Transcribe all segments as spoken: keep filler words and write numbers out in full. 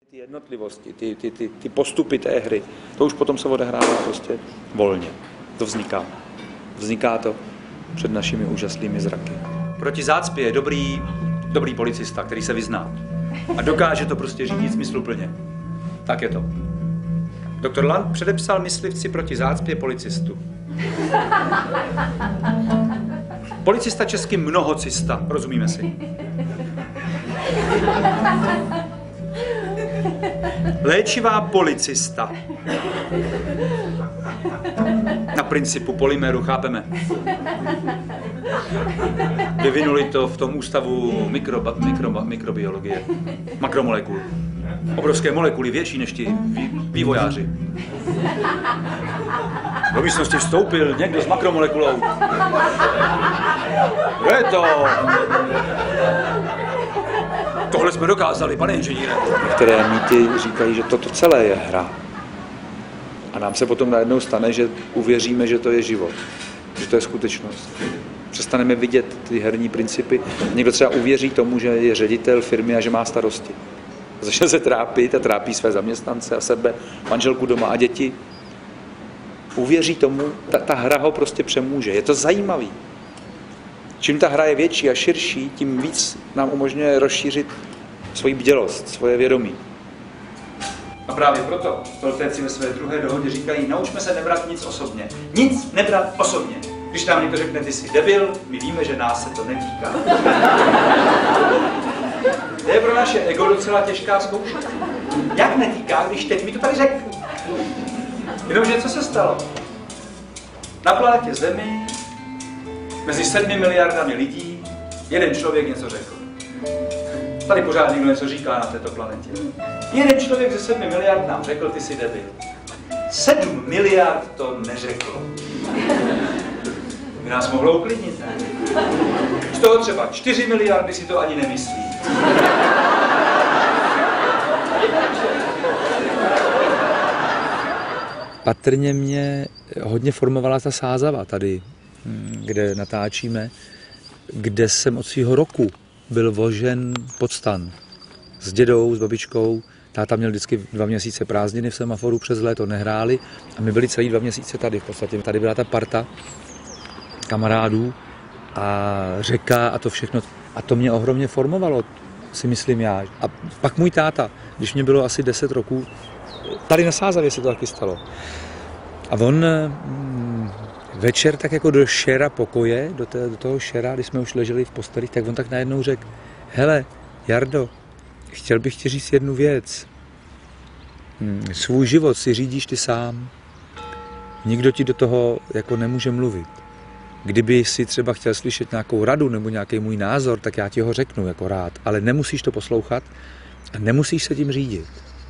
Ty jednotlivosti, ty, ty, ty, ty postupy té hry, to už potom se odehrává prostě volně. To vzniká. Vzniká to před našimi úžasnými zraky. Proti zácpě je dobrý, dobrý policista, který se vyzná. A dokáže to prostě řídit smysluplně. Tak je to. Doktor Land předepsal myslivci proti zácpě policistu. Policista česky mnohocista, rozumíme si. Léčivá policista. Na principu polyméru, chápeme. Vyvinuli to v tom ústavu mikroba, mikroba, mikrobiologie. Makromolekul. Obrovské molekuly, větší než ti vý, vývojáři. Do místnosti vstoupil někdo s makromolekulou. Kdo je to? Tohle jsme dokázali, pane inženýre. Některé mýty říkají, že toto celé je hra. A nám se potom najednou stane, že uvěříme, že to je život. Že to je skutečnost. Přestaneme vidět ty herní principy. Někdo třeba uvěří tomu, že je ředitel firmy a že má starosti. Začne se trápit a trápí své zaměstnance a sebe, manželku doma a děti. Uvěří tomu, ta, ta hra ho prostě přemůže. Je to zajímavý. Čím ta hra je větší a širší, tím víc nám umožňuje rozšířit svoji bdělost, svoje vědomí. A právě proto Stoltéci ve své druhé dohodě říkají, naučme se nebrat nic osobně. Nic nebrat osobně. Když nám někdo řekne, ty jsi debil, my víme, že nás se to netýká. To je pro naše ego docela těžká zkouška. Jak netýká, když teď mi to tady řekl? Jenomže co se stalo? Na planetě Zemi mezi sedmi miliardami lidí jeden člověk něco řekl. Tady pořád někdo něco říká na této planetě. Jeden člověk ze sedmi miliard nám řekl, ty jsi debil. Sedm miliard to neřeklo. By nás mohlo uklidnit, ne? Z toho třeba čtyři miliardy si to ani nemyslí. Patrně mě hodně formovala ta Sázava tady, kde natáčíme, kde jsem od svého roku byl vožen pod stan. S dědou, s babičkou. Táta měl vždycky dva měsíce prázdniny v semaforu, přes léto nehráli a my byli celý dva měsíce tady v podstatě. Tady byla ta parta kamarádů a řeka a to všechno. A to mě ohromně formovalo, si myslím já. A pak můj táta, když mě bylo asi deset roků, tady na Sázavě se to taky stalo. A on mm, večer tak jako do šera pokoje, do, té, do toho šera, když jsme už leželi v postelích, tak on tak najednou řekl, hele, Jardo, chtěl bych ti říct jednu věc. Hmm, svůj život si řídíš ty sám. Nikdo ti do toho jako nemůže mluvit. Kdyby si třeba chtěl slyšet nějakou radu nebo nějaký můj názor, tak já ti ho řeknu jako rád, ale nemusíš to poslouchat a nemusíš se tím řídit.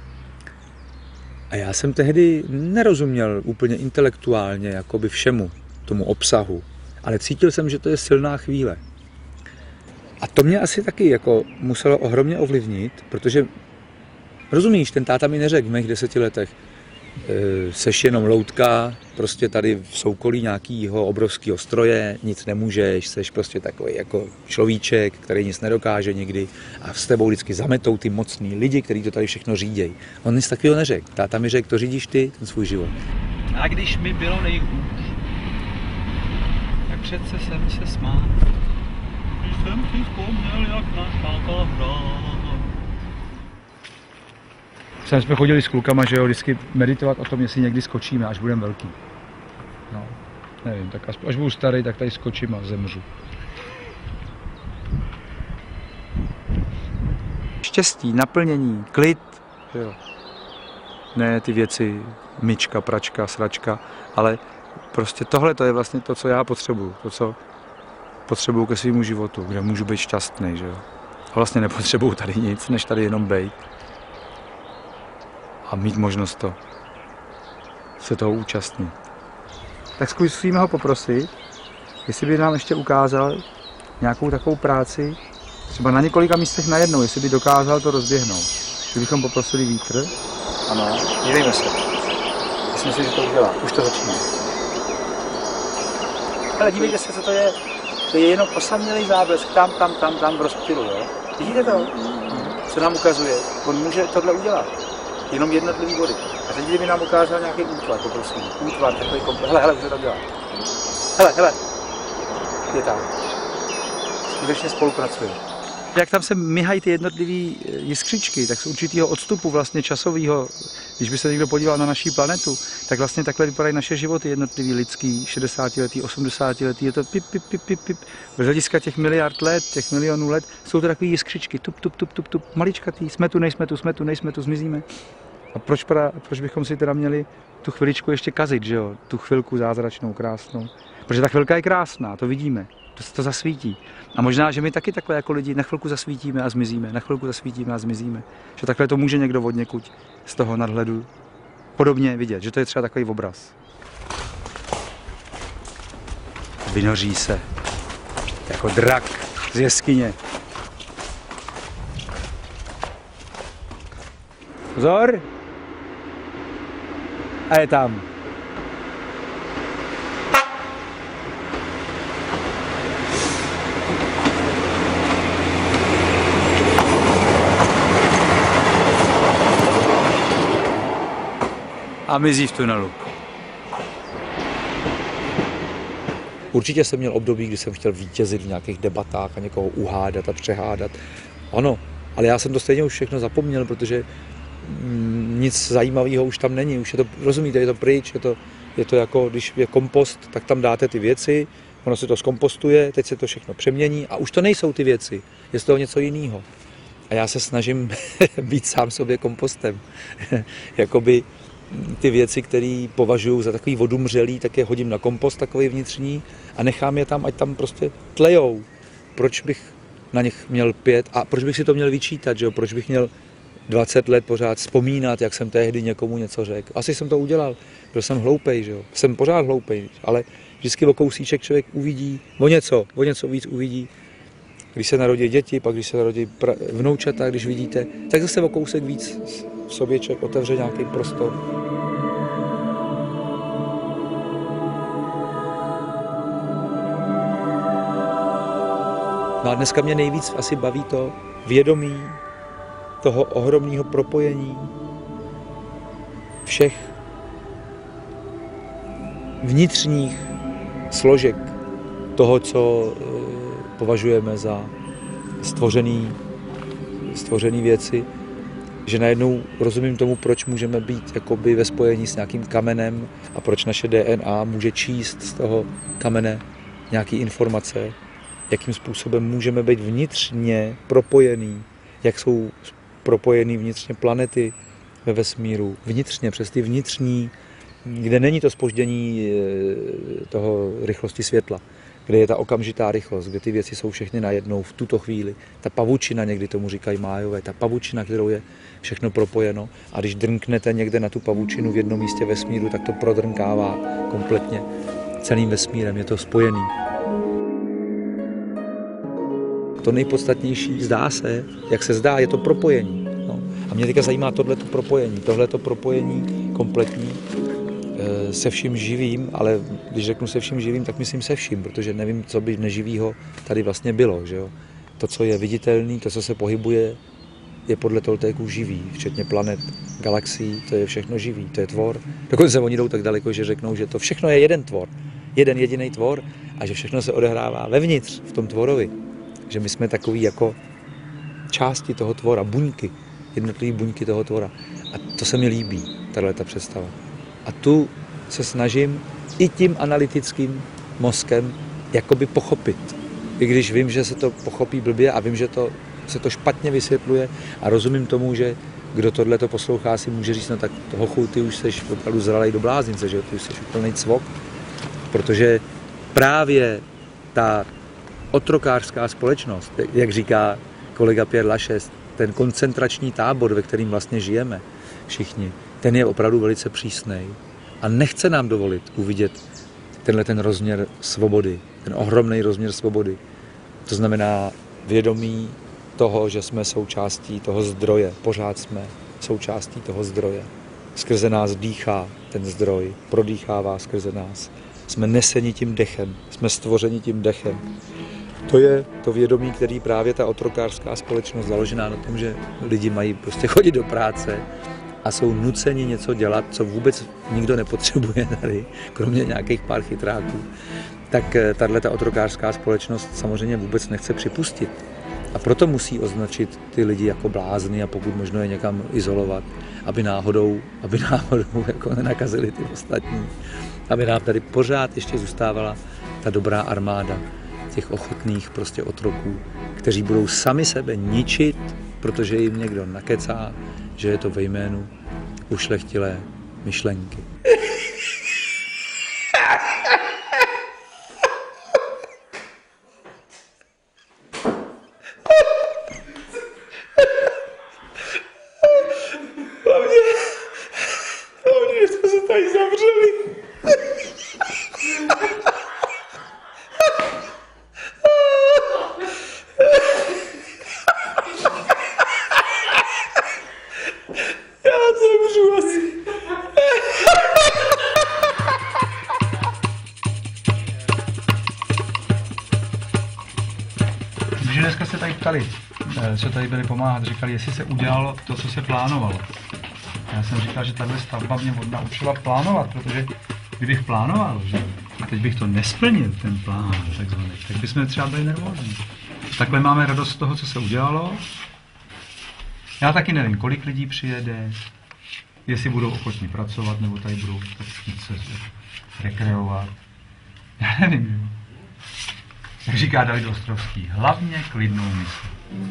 A já jsem tehdy nerozuměl úplně intelektuálně jakoby všemu, tomu obsahu, ale cítil jsem, že to je silná chvíle. A to mě asi taky jako muselo ohromně ovlivnit, protože rozumíš, ten táta mi neřekl v mých deseti letech, e, seš jenom loutka, prostě tady v soukolí nějakýho obrovského stroje, nic nemůžeš, seš prostě takový jako človíček, který nic nedokáže nikdy a s tebou vždycky zametou ty mocní lidi, kteří to tady všechno řídějí. On nic takového neřekl. Táta mi řekl, to řídíš ty, ten svůj život. A když mi bylo nejhůř, tak přece jsem se smál. Když jsem si vzpomněl, jak náš táta hrál. Sem jsme chodili s klukama, že jo, vždycky meditovat o tom, jestli někdy skočíme, až budeme velký. No, nevím, tak až, až budu starý, tak tady skočím a zemřu. Štěstí, naplnění, klid, že jo. Ne ty věci, myčka, pračka, sračka, ale prostě tohle to je vlastně to, co já potřebuju, to, co potřebuju ke svému životu, kde můžu být šťastný, že jo. A vlastně nepotřebuju tady nic, než tady jenom bejt. A mít možnost to, se toho účastnit. Tak zkusíme ho poprosit, jestli by nám ještě ukázal nějakou takovou práci, třeba na několika místech najednou, jestli by dokázal to rozběhnout. Kdybychom poprosili vítr. Ano, dívejme se. Myslím si, že to udělá. Už to začíná. Ale dívejte se, co to je. To je jenom osamělý záblesk tam, tam, tam, tam v rozptylu, jo. Vidíte to? co nám ukazuje, on může tohle udělat. Jenom jednotlivý body. A teď, kdyby nám ukázal nějaký útvar, poprosím. Útvar, takový komplet. Hele, hele, už to tam dělá. Hele, hele. Je tam. Skutečně spolupracuje. Jak tam se myhají ty jednotlivé jiskřičky, tak z určitého odstupu vlastně časového, když by se někdo podíval na naší planetu, tak vlastně takhle vypadají naše životy jednotlivý, lidský, šedesátiletý, osmdesátiletý, je to pip, pip, pip, pip, pip. Z hlediska těch miliard let, těch milionů let, jsou to takové jiskřičky, tup, tup, tup, tup, tup, maličkatý, jsme tu, nejsme tu, jsme tu, nejsme tu, zmizíme. A proč, pra, proč bychom si teda měli tu chviličku ještě kazit, že jo, tu chvilku zázračnou, krásnou. Protože ta chvilka je krásná, to vidíme. To se to zasvítí. A možná, že my taky takhle jako lidi na chvilku zasvítíme a zmizíme, na chvilku zasvítíme a zmizíme. Že takhle to může někdo od někud z toho nadhledu podobně vidět, že to je třeba takový obraz. Vynoří se jako drak z jeskyně. Pozor! A je tam. A mizí v tunelu. Určitě jsem měl období, kdy jsem chtěl vítězit v nějakých debatách a někoho uhádat a přehádat. Ano, ale já jsem to stejně už všechno zapomněl, protože nic zajímavého už tam není. Už je to, rozumíte, je to pryč, je to, je to jako, když je kompost, tak tam dáte ty věci, ono se to zkompostuje, teď se to všechno přemění a už to nejsou ty věci, je z toho něco jiného. A já se snažím být sám sobě kompostem. Jakoby ty věci, které považuji za takový odumřelý, tak je hodím na kompost takový vnitřní a nechám je tam, ať tam prostě tlejou. Proč bych na nich měl pět a proč bych si to měl vyčítat, že jo? Proč bych měl dvacet let pořád vzpomínat, jak jsem tehdy někomu něco řekl. Asi jsem to udělal, byl jsem hloupej, že jo? Jsem pořád hloupej, ale vždycky o kousíček člověk uvidí, o něco, o něco víc uvidí. Když se narodí děti, pak když se narodí vnoučata, když vidíte, tak zase o kousek víc v sobě člověk otevře nějaký prostor. No a dneska mě nejvíc asi baví to vědomí toho ohromného propojení všech vnitřních složek toho, co považujeme za stvořený, stvořený věci, že najednou rozumím tomu, proč můžeme být jakoby ve spojení s nějakým kamenem a proč naše D N A může číst z toho kamene nějaké informace, jakým způsobem můžeme být vnitřně propojený, jak jsou propojený vnitřně planety ve vesmíru, vnitřně, přes ty vnitřní, kde není to zpoždění toho rychlosti světla, kde je ta okamžitá rychlost, kde ty věci jsou všechny najednou v tuto chvíli. Ta pavučina, někdy tomu říkají májové, ta pavučina, kterou je všechno propojeno a když drnknete někde na tu pavučinu v jednom místě vesmíru, tak to prodrnkává kompletně celým vesmírem, je to spojený. To nejpodstatnější zdá se, jak se zdá, je to propojení. No. A mě teďka zajímá tohleto propojení, tohleto propojení kompletní e, se vším živým, ale když řeknu se vším živým, tak myslím se vším, protože nevím, co by neživýho tady vlastně bylo. Že jo? To, co je viditelné, to, co se pohybuje, je podle Toltéků živý, včetně planet, galaxií, to je všechno živý, to je tvor. Dokonce oni jdou tak daleko, že řeknou, že to všechno je jeden tvor, jeden jediný tvor a že všechno se odehrává vevnitř v tom tvorovi. Že my jsme takový jako části toho tvora, buňky, jednotlivé buňky toho tvora. A to se mi líbí, tato představa. A tu se snažím i tím analytickým mozkem jakoby pochopit. I když vím, že se to pochopí blbě a vím, že to, se to špatně vysvětluje a rozumím tomu, že kdo tohle to poslouchá, si může říct, no tak hochu, ty už seš opravdu zralej do bláznice, že ty už seš úplnej cvok, protože právě ta otrokářská společnost, jak říká kolega Pierre Lachaise, ten koncentrační tábor, ve kterým vlastně žijeme všichni, ten je opravdu velice přísnej a nechce nám dovolit uvidět tenhle ten rozměr svobody, ten ohromný rozměr svobody. To znamená vědomí toho, že jsme součástí toho zdroje, pořád jsme součástí toho zdroje. Skrze nás dýchá ten zdroj, prodýchává skrze nás. Jsme neseni tím dechem, jsme stvořeni tím dechem. To je to vědomí, který právě ta otrokářská společnost založená na tom, že lidi mají prostě chodit do práce a jsou nuceni něco dělat, co vůbec nikdo nepotřebuje tady, kromě nějakých pár chytráků, tak tato otrokářská společnost samozřejmě vůbec nechce připustit. A proto musí označit ty lidi jako blázny a pokud možno je někam izolovat, aby náhodou, aby náhodou jako nenakazili ty ostatní. Aby nám tady pořád ještě zůstávala ta dobrá armáda těch ochotných prostě otroků, kteří budou sami sebe ničit, protože jim někdo nakecá, že je to ve jménu ušlechtilé myšlenky. Hlavně, hlavně, že jsme se tady zavřeli. Já zemřu asi. Takže dneska se tady ptali, co tady byli pomáhat, říkali, jestli se udělalo to, co se plánovalo. Já jsem říkal, že tahle stavba mě naučila plánovat, protože kdybych plánoval, že a teď bych to nesplnil, ten plán, takzvaný, tak bychom třeba byli nervózní. Takhle máme radost z toho, co se udělalo. Já taky nevím, kolik lidí přijede, jestli budou ochotní pracovat, nebo tady budou tak chtít se rekreovat. Já nevím. Jak říká David Ostrovský, hlavně klidnou mysl.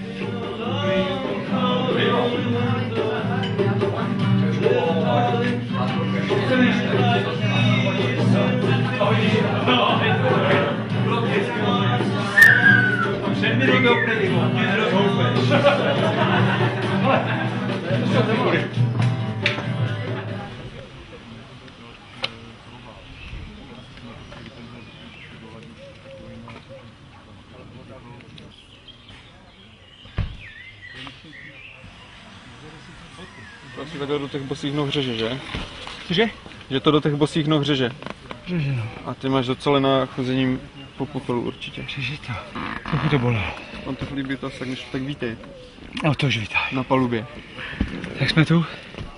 Asi takhle do těch bosých noh řeže, že? Cože? Že to do těch bosých noh řeže. Řeže, no. A ty máš docela na chozením po popelu určitě. Řeže to. Trochu to bolelo. On to líbí to, tak, tak vítej. No to už vítej. Na palubě. Jak jsme tu?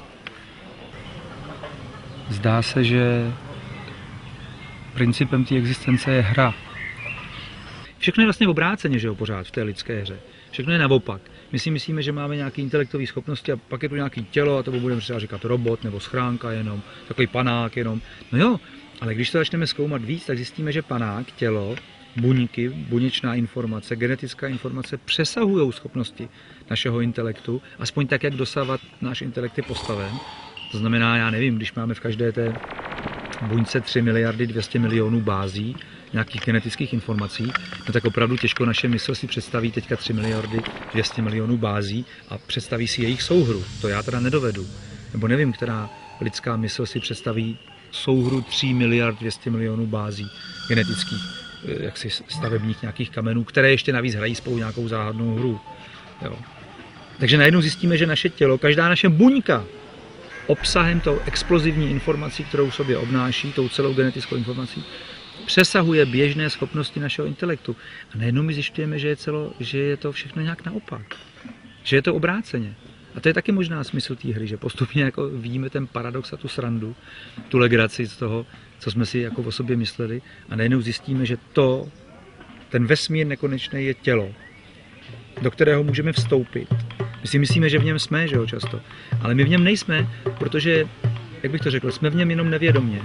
Zdá se, že principem té existence je hra. Všechno je vlastně obráceně, že jo, pořád v té lidské hře. Všechno je naopak. My si myslíme, že máme nějaké intelektové schopnosti a pak je tu nějaké tělo a to budeme třeba říkat robot nebo schránka jenom, takový panák jenom. No jo, ale když to začneme zkoumat víc, tak zjistíme, že panák, tělo, buňky, buněčná informace, genetická informace přesahují schopnosti našeho intelektu, aspoň tak, jak dosavovat náš intelekt je postaven. To znamená, já nevím, když máme v každé té buňce tři miliardy dvě stě milionů bází, nějakých genetických informací, no tak opravdu těžko naše mysl si představí teďka tři miliardy dvě stě milionů bází a představí si jejich souhru. To já teda nedovedu. Nebo nevím, která lidská mysl si představí souhru tři miliardy dvě stě milionů bází genetických, jaksi stavebních nějakých kamenů, které ještě navíc hrají spolu nějakou záhadnou hru. Jo. Takže najednou zjistíme, že naše tělo, každá naše buňka, obsahem tou explozivní informací, kterou v sobě obnáší, tou celou genetickou informací, přesahuje běžné schopnosti našeho intelektu. A najednou my zjišťujeme, že je, celo, že je to všechno nějak naopak. Že je to obráceně. A to je taky možná smysl té hry, že postupně jako vidíme ten paradox a tu srandu, tu legraci z toho, co jsme si jako o sobě mysleli. A najednou zjistíme, že to, ten vesmír nekonečný je tělo, do kterého můžeme vstoupit. My si myslíme, že v něm jsme, že jo, často. Ale my v něm nejsme, protože, jak bych to řekl, jsme v něm jenom nevědomě.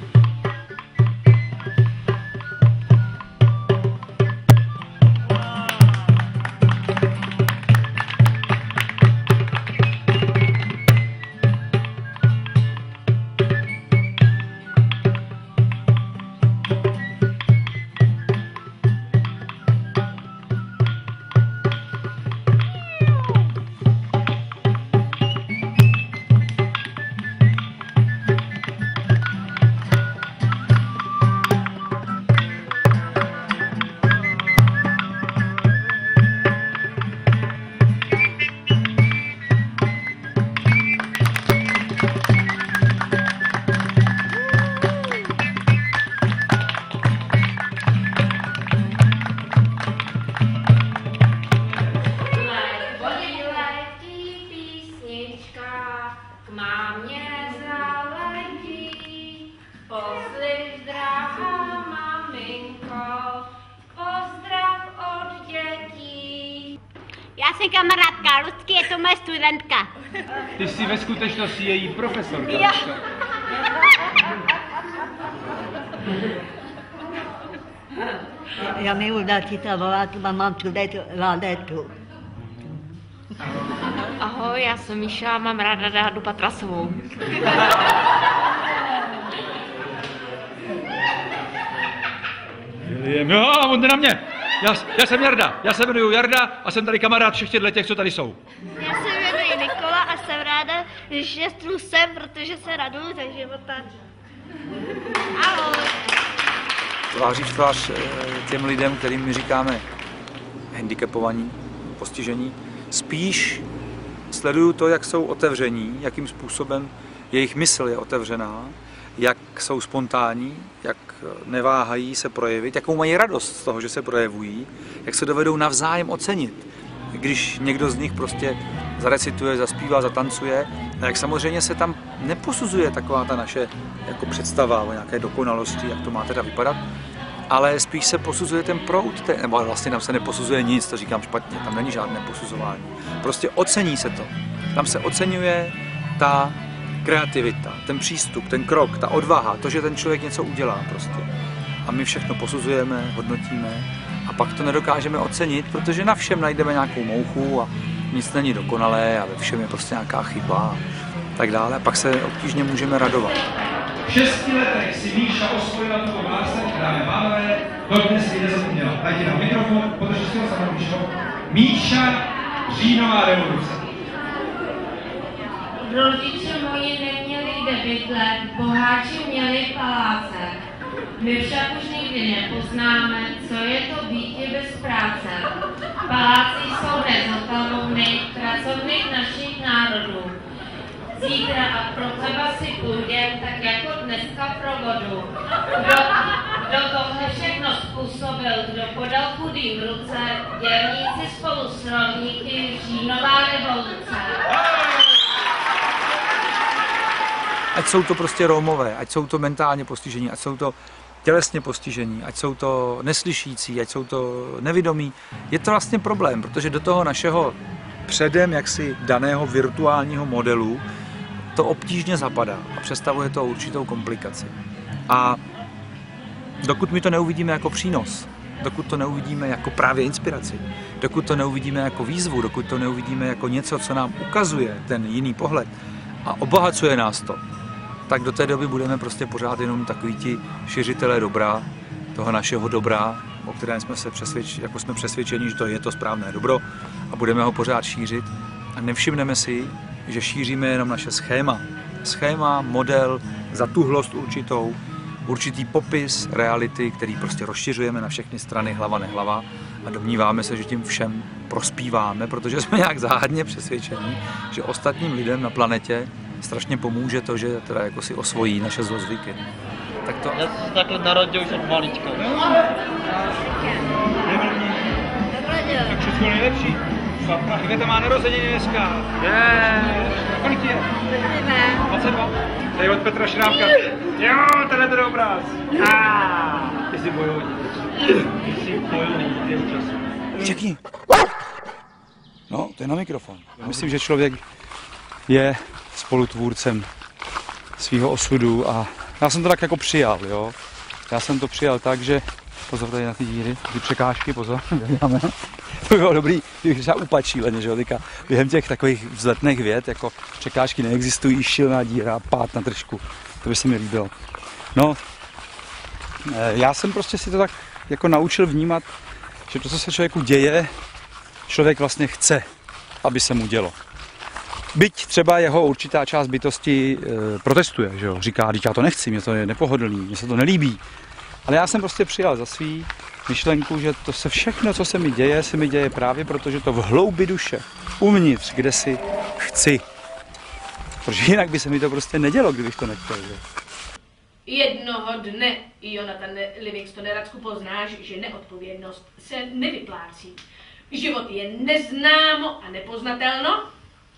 na mě zaletí, poslyš, drahá maminko, pozdrav od dětí. Já jsem kamarádka Lucky, je to moje studentka. Ty jsi ve skutečnosti její profesorka. Jo. Já mi udalčíta volat, mám tuhle ládetu. Ahoj, já jsem Míša, mám ráda Dádu Patrasovou. No, on jde na mě. Já, já jsem Jarda, já se jmenuji Jarda a jsem tady kamarád všech těchto těch, co tady jsou. Já se jmenuji Nikola a jsem ráda, že tu jsem, protože se raduju ze života. Ahoj. Tváří v tvář těm lidem, kterým my říkáme handicapovaní, postižení, spíš sleduju to, jak jsou otevření, jakým způsobem jejich mysl je otevřená, jak jsou spontánní, jak neváhají se projevit, jakou mají radost z toho, že se projevují, jak se dovedou navzájem ocenit, když někdo z nich prostě zarecituje, zaspívá, zatancuje, a jak samozřejmě se tam neposuzuje taková ta naše jako představa o nějaké dokonalosti, jak to má teda vypadat, ale spíš se posuzuje ten proud, nebo vlastně tam se neposuzuje nic, to říkám špatně, tam není žádné posuzování. Prostě ocení se to. Tam se oceňuje ta kreativita, ten přístup, ten krok, ta odvaha, to, že ten člověk něco udělá prostě. A my všechno posuzujeme, hodnotíme a pak to nedokážeme ocenit, protože na všem najdeme nějakou mouchu a nic není dokonalé a ve všem je prostě nějaká chyba a tak dále. A pak se obtížně můžeme radovat. V šesti letech si Míša osvojila tuto báseň, dáme pánové, dodnes si nezapomněla. Dajte na mikrofon, protože si ho sama Míšo. Míša, říjnová revoluce. Rodiče moji neměli kde bydlet, boháči měli paláce. My však už nikdy nepoznáme, co je to býti bez práce. Paláci jsou nezotavovny, pracovny našich národů. Zítra a pro teba si půjdem, tak jako dneska pro vodu. Kdo, kdo tohle všechno způsobil, kdo podal chudým ruce, dělníci spolu s rovníky, říjnová revoluce. Ať jsou to prostě Rómové, ať jsou to mentálně postižení, ať jsou to tělesně postižení, ať jsou to neslyšící, ať jsou to nevidomí. Je to vlastně problém, protože do toho našeho předem jaksi daného virtuálního modelu to obtížně zapadá a představuje to určitou komplikaci. A dokud my to neuvidíme jako přínos, dokud to neuvidíme jako právě inspiraci, dokud to neuvidíme jako výzvu, dokud to neuvidíme jako něco, co nám ukazuje ten jiný pohled a obohacuje nás to, tak do té doby budeme prostě pořád jenom takoví ti šiřitelé dobra, toho našeho dobra, o kterém jsme se přesvědčeni, jako jsme přesvědčeni, že to je to správné dobro a budeme ho pořád šířit a nevšimneme si, že šíříme jenom naše schéma. Schéma, model, zatuhlost určitou, určitý popis reality, který prostě rozšiřujeme na všechny strany, hlava nehlava a domníváme se, že tím všem prospíváme, protože jsme nějak záhadně přesvědčení, že ostatním lidem na planetě strašně pomůže to, že teda jako si osvojí naše zlozvyky. Tak to... Já jsem takhle narodil už od malička. Tak všechno nejlepší. Květa má narozeniny dneska. Je. Kolik ti je? dvacet dva. Tady od Petra Šrámka. Jo, tady je ten obraz. Ah, ty jsi bojový. Ty jsi bojový, ty účast. Čekni. No, to je na mikrofon. Myslím, že člověk je spolutvůrcem svého osudu a já jsem to tak jako přijal, jo. Já jsem to přijal tak, že pozor tady na ty díry, ty překážky, pozor, děláme. To bylo dobrý, kdybych třeba upad šíleně, že jo, teďka během těch takových vzletných vět, jako překážky neexistují, šílená díra, pád na držku, to by se mi líbilo. No, já jsem prostě si to tak jako naučil vnímat, že to, co se člověku děje, člověk vlastně chce, aby se mu dělo. Byť třeba jeho určitá část bytosti e, protestuje, že jo, říká, teď já to nechci, mě to je nepohodlný, mně se to nelíbí. Ale já jsem prostě přijal za svý myšlenku, že to se všechno, co se mi děje, se mi děje právě proto, že to v hloubi duše, uvnitř, kde si chci. Protože jinak by se mi to prostě nedělo, kdybych to nechtěl. Že? Jednoho dne, Jonathan Livingstone, Radku, poznáš, že neodpovědnost se nevyplácí. Život je neznámo a nepoznatelno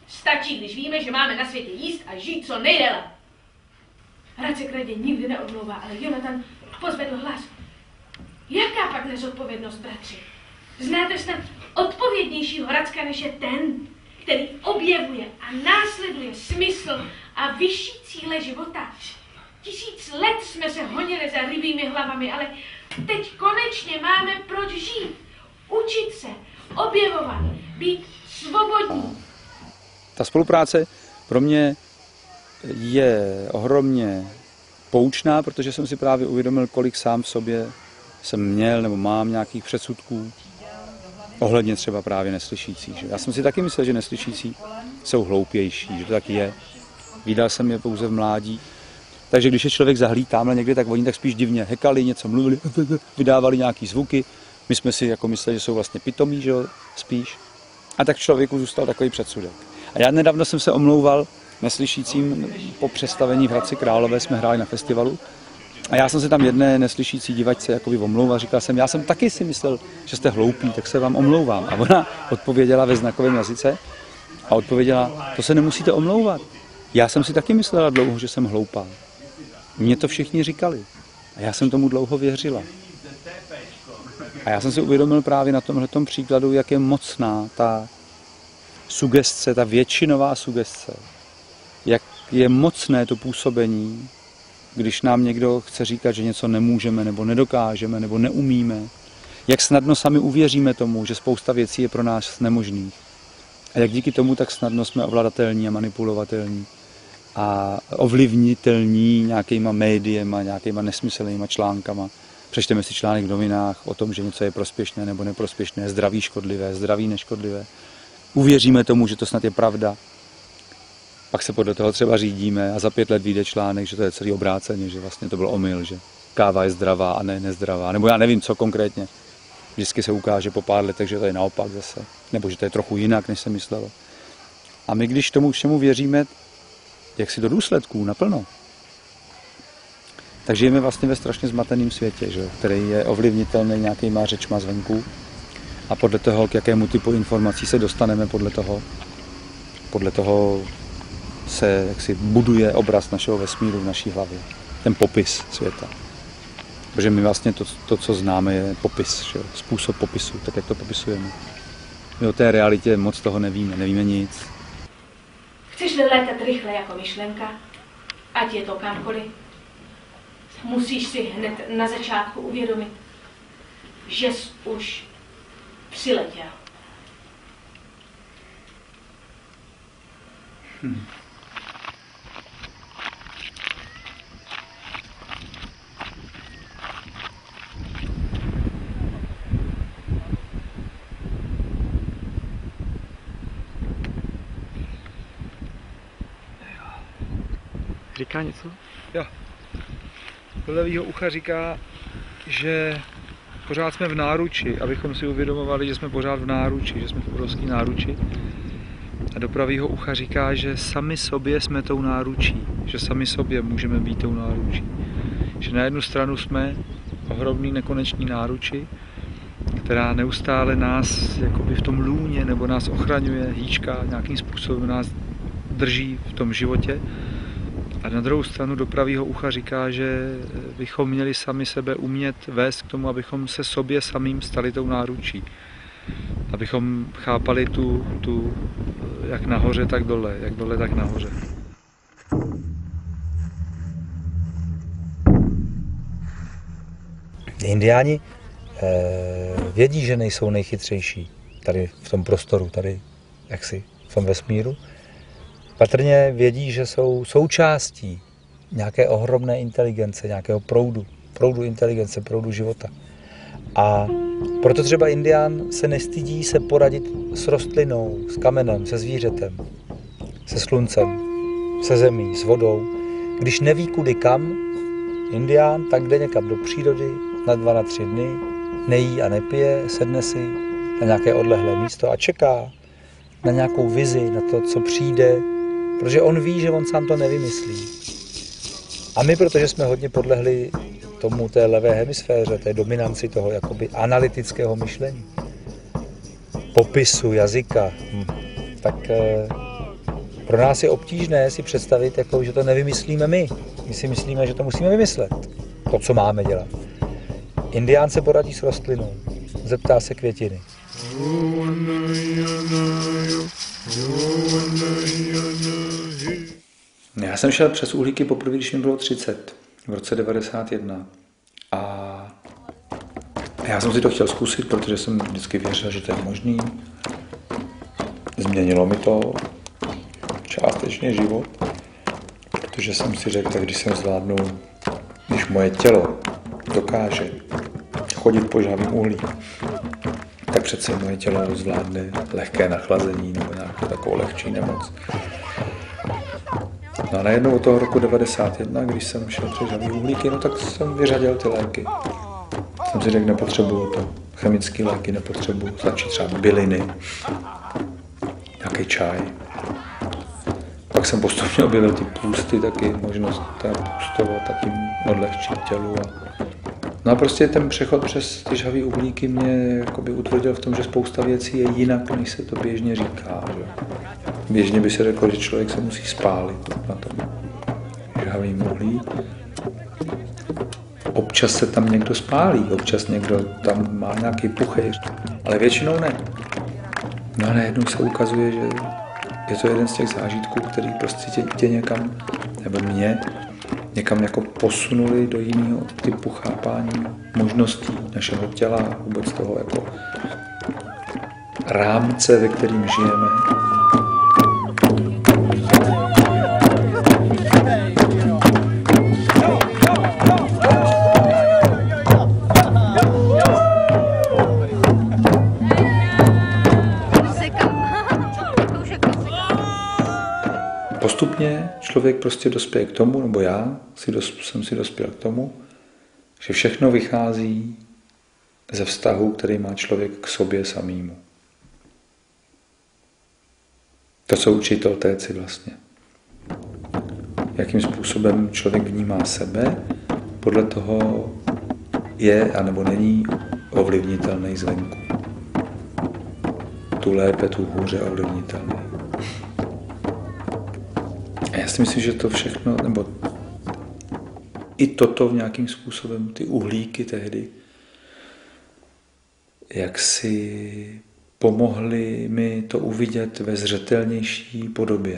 Stačí, když víme, že máme na světě jíst a žít co nejdéle. Racek Radě nikdy neodmlouvá, ale Jonatan pozvedl hlas. Jaká pak nezodpovědnost, bratři? Znáte snad odpovědnějšího Racka, než je ten, který objevuje a následuje smysl a vyšší cíle života. Tisíc let jsme se honili za rybými hlavami, ale teď konečně máme proč žít. Učit se, objevovat, být svobodní. Ta spolupráce pro mě je ohromně poučná, protože jsem si právě uvědomil, kolik sám v sobě jsem měl nebo mám nějakých předsudků ohledně třeba právě neslyšících. Já jsem si taky myslel, že neslyšící jsou hloupější, že to taky je. Vídal jsem je pouze v mládí. Takže když je člověk zahlí tamhle někde, tak oni tak spíš divně hekali, něco mluvili, vydávali nějaký zvuky. My jsme si jako mysleli, že jsou vlastně pitomí, že jo, spíš. A tak člověku zůstal takový předsudek. A já nedávno jsem se omlouval neslyšícím po představení v Hradci Králové, jsme hráli na festivalu. A já jsem se tam jedné neslyšící divačce jakoby omlouval. Říkal jsem, já jsem taky si myslel, že jste hloupí, tak se vám omlouvám. A ona odpověděla ve znakovém jazyce a odpověděla, to se nemusíte omlouvat. Já jsem si taky myslela dlouho, že jsem hloupá. Mně to všichni říkali. A já jsem tomu dlouho věřila. A já jsem si uvědomil právě na tomhletom příkladu, jak je mocná ta sugestce, ta většinová sugestce. Jak je mocné to působení, když nám někdo chce říkat, že něco nemůžeme, nebo nedokážeme, nebo neumíme. Jak snadno sami uvěříme tomu, že spousta věcí je pro nás nemožných. A jak díky tomu tak snadno jsme ovladatelní a manipulovatelní a ovlivnitelní nějakýma médiema, nějakýma nesmyslnýma článkama. Přečteme si článek v novinách o tom, že něco je prospěšné nebo neprospěšné, zdraví škodlivé, zdraví neškodlivé. Uvěříme tomu, že to snad je pravda. Pak se podle toho třeba řídíme a za pět let vyjde článek, že to je celý obráceně, že vlastně to byl omyl, že káva je zdravá a ne nezdravá. Nebo já nevím, co konkrétně. Vždycky se ukáže po pár letech, že to je naopak zase. Nebo že to je trochu jinak, než se myslelo. A my, když tomu všemu věříme, jak si do důsledků naplno, tak žijeme vlastně ve strašně zmateném světě, že? Který je ovlivnitelný nějakýma řečma zvenku. A podle toho, k jakému typu informací se dostaneme, podle toho, podle toho se jaksi buduje obraz našeho vesmíru v naší hlavě. Ten popis světa. Protože my vlastně to, to co známe, je popis, že? Způsob popisu, tak jak to popisujeme. My o té realitě moc toho nevíme, nevíme nic. Chceš-li létat rychle jako myšlenka, ať je to kamkoliv, musíš si hned na začátku uvědomit, že jsi už přiletěl. Hmm. Říká něco? Jo. Do levýho ucha říká, že pořád jsme v náruči, abychom si uvědomovali, že jsme pořád v náruči, že jsme v obrovský náruči. A do pravýho ucha říká, že sami sobě jsme tou náručí, že sami sobě můžeme být tou náručí. Že na jednu stranu jsme ohromný nekonečný náruči, která neustále nás jakoby v tom lůně nebo nás ochraňuje, hýčká, nějakým způsobem nás drží v tom životě. A na druhou stranu do pravýho ucha říká, že bychom měli sami sebe umět vést k tomu, abychom se sobě samým stali tou náručí. Abychom chápali tu, tu jak nahoře, tak dole, jak dole, tak nahoře. Indiáni eh, vědí, že nejsou nejchytřejší tady v tom prostoru, tady jaksi v tom vesmíru. Patrně vědí, že jsou součástí nějaké ohromné inteligence, nějakého proudu, proudu inteligence, proudu života. A proto třeba Indián se nestydí se poradit s rostlinou, s kamenem, se zvířetem, se sluncem, se zemí, s vodou. Když neví kudy kam, Indián tak jde někam do přírody na dva, na tři dny, nejí a nepije, sedne si na nějaké odlehlé místo a čeká na nějakou vizi, na to, co přijde, protože on ví, že on sám to nevymyslí. A my, protože jsme hodně podlehli tomu té levé hemisféře, té dominanci toho jakoby analytického myšlení, popisu jazyka, tak Pro nás je obtížné si představit, jako, že to nevymyslíme my. My si myslíme, že to musíme vymyslet, to, co máme dělat. Indián se poradí s rostlinou, zeptá se květiny. Já jsem šel přes uhlíky poprvé, když mi bylo třicet, v roce devadesát jedna. A já jsem si to chtěl zkusit, protože jsem vždycky věřil, že to je možný. Změnilo mi to částečně život, protože jsem si řekl, tak když jsem zvládnu, když moje tělo dokáže chodit po žhavým uhlí, tak přece moje tělo zvládne lehké nachlazení nebo nějakou takovou lehčí nemoc. No a najednou od toho roku devadesát jedna, když jsem šel přes žhavý uhlíky, no tak jsem vyřadil ty léky. Jsem si řekl, nepotřebuju to. Chemické léky nepotřebuju, stačí třeba byliny, nějaký čaj. Pak jsem postupně objevil ty půsty, taky možnost půstovat a tím odlehčit tělu. No a prostě ten přechod přes ty žhavý uhlíky mě jakoby utvrdil v tom, že spousta věcí je jinak, než se to běžně říká. Že? Běžně by se řeklo, že člověk se musí spálit na tom žhavým uhlí. Občas se tam někdo spálí, občas někdo tam má nějaký puchejř, ale většinou ne. No a najednou se ukazuje, že je to jeden z těch zážitků, který prostě tě, tě někam, nebo mě, někam jako posunuli do jiného typu chápání možností našeho těla, vůbec toho jako rámce, ve kterým žijeme. Postupně člověk prostě dospěje k tomu, nebo já si dos, jsem si dospěl k tomu, že všechno vychází ze vztahu, který má člověk k sobě samému. To, co učí Toltéci vlastně. Jakým způsobem člověk vnímá sebe, podle toho je, anebo není ovlivnitelný zvenku. Tu lépe, tu hůře ovlivnitelný. A já si myslím, že to všechno, nebo i toto v nějakým způsobem, ty uhlíky tehdy, jak si pomohly mi to uvidět ve zřetelnější podobě.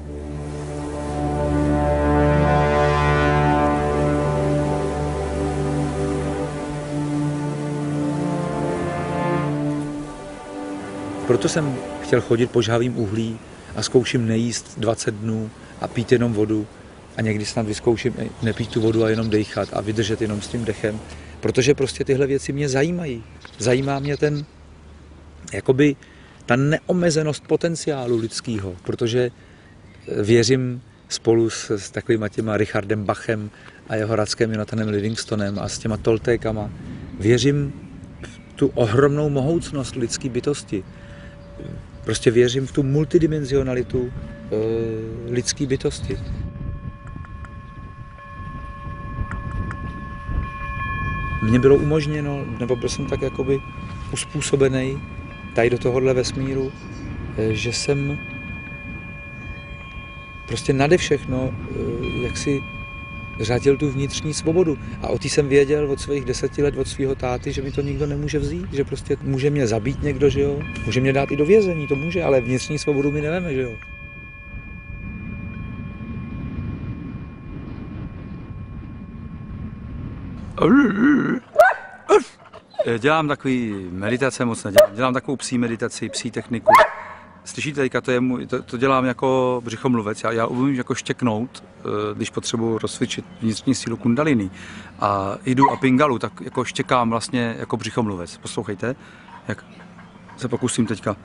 Proto jsem chtěl chodit po žhavým uhlí a zkouším nejíst dvacet dnů a pít jenom vodu a někdy snad vyzkouším nepít tu vodu a jenom dejchat a vydržet jenom s tím dechem, protože prostě tyhle věci mě zajímají. Zajímá mě ten, jakoby ta neomezenost potenciálu lidského, protože věřím spolu s, s takovýma těma Richardem Bachem a jeho Radkem Jonathanem Livingstonem a s těma Toltékama, věřím v tu ohromnou mohoucnost lidské bytosti. Prostě věřím v tu multidimenzionalitu e, lidské bytosti. Mně bylo umožněno, nebo byl jsem tak jakoby uspůsobený tady do tohohle vesmíru, e, že jsem prostě nade všechno e, jak si řadil tu vnitřní svobodu. A o té jsem věděl od svých deseti let, od svého táty, že mi to nikdo nemůže vzít, že prostě může mě zabít někdo, že jo? Může mě dát i do vězení, to může, ale vnitřní svobodu mi neveme, že jo? Dělám takový meditace, moc nedělám. Dělám takovou psí meditaci, psí techniku. Slyšíte, teďka to, je můj, to, to dělám jako břichomluvec. Já, já umím jako štěknout, když potřebuji rozcvičit vnitřní sílu kundalini. A jdu a pingalu, tak jako štěkám vlastně jako břichomluvec. Poslouchejte, jak se pokusím teďka.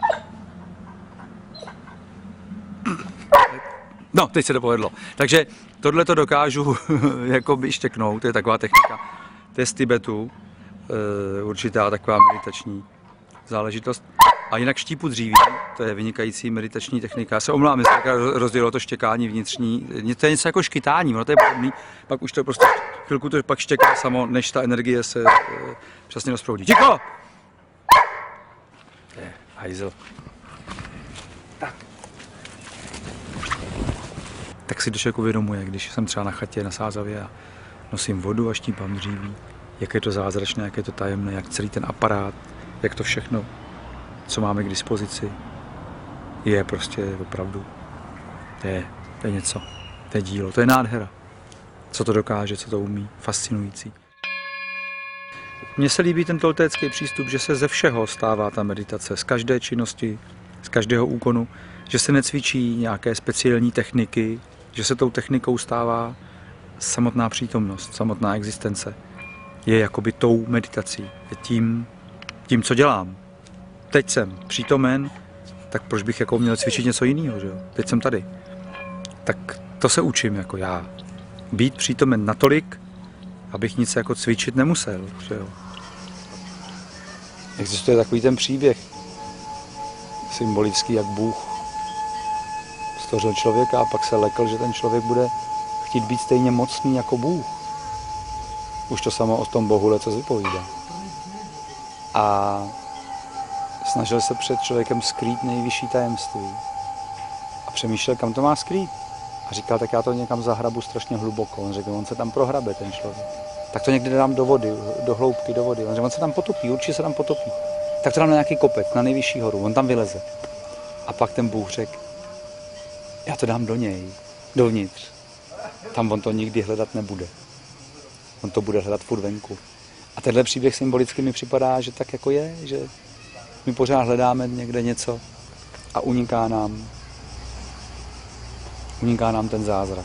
No, teď se to povedlo. Takže tohle to dokážu jakoby štěknout, to je taková technika. To je z Tibetu, určitá taková meditační záležitost. A jinak štípu dříví, to je vynikající meditační technika. Já se omlám, jestli rozdělilo to štěkání vnitřní. To je něco jako škytání, no to je podobný. Pak už to prostě chvilku to pak štěká samo, než ta energie se e, přesně rozproudí. Ticho! To je hajzel. Tak. tak si to člověk uvědomuje, když jsem třeba na chatě na Sázavě a nosím vodu a štípám dříví, jak je to zázračné, jak je to tajemné, jak celý ten aparát, jak to všechno, co máme k dispozici, je prostě opravdu, to je, to je něco, to je dílo, to je nádhera. Co to dokáže, co to umí, fascinující. Mně se líbí ten toltécký přístup, že se ze všeho stává ta meditace, z každé činnosti, z každého úkonu, že se necvičí nějaké speciální techniky, že se tou technikou stává samotná přítomnost, samotná existence. Je jakoby tou meditací, je tím, tím, co dělám. Teď jsem přítomen, tak proč bych jako měl cvičit něco jiného, že jo? Teď jsem tady. Tak to se učím jako já. Být přítomen natolik, abych nic jako cvičit nemusel, že jo? Existuje takový ten příběh symbolický, jak Bůh stvořil člověka a pak se lekl, že ten člověk bude chtít být stejně mocný jako Bůh. Už to samo o tom Bohu leco vypovídá. A snažil se před člověkem skrýt nejvyšší tajemství. A přemýšlel, kam to má skrýt. A říkal, tak já to někam zahrabu strašně hluboko. On řekl, on se tam prohrabe, ten člověk. Tak to někdy dám do vody, do hloubky, do vody. On řekl, on se tam potopí, určitě se tam potopí. Tak to dám na nějaký kopec, na nejvyšší horu, on tam vyleze. A pak ten Bůh řekl, já to dám do něj, dovnitř. Tam on to nikdy hledat nebude. On to bude hledat furt venku. A tenhle příběh symbolicky mi připadá, že tak jako je, že my pořád hledáme někde něco a uniká nám, uniká nám ten zázrak.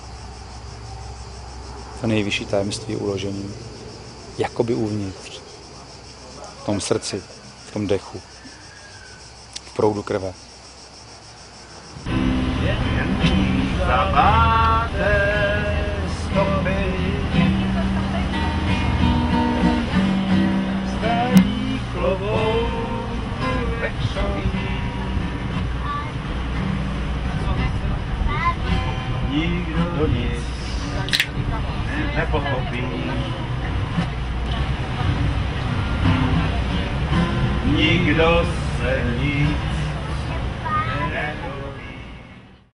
To nejvyšší tajemství uložení, jakoby uvnitř, v tom srdci, v tom dechu, v proudu krve. Nikdo nic nepochopí. Nikdo se nic